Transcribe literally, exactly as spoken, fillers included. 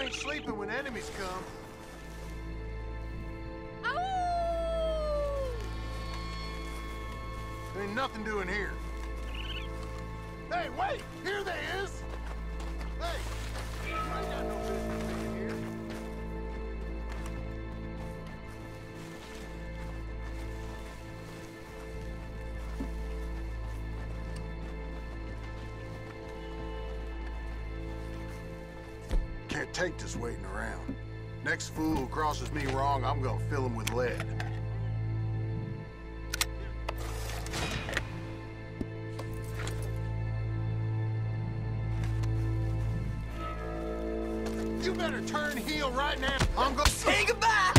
ain't sleeping when enemies come. Ow! There ain't nothing doing here. Hey, wait! Here they is! Hey! I ain't got no business being here. Can't take this waiting around. Next fool who crosses me wrong, I'm gonna fill him with lead. You better turn heel right now. I'm gonna say goodbye!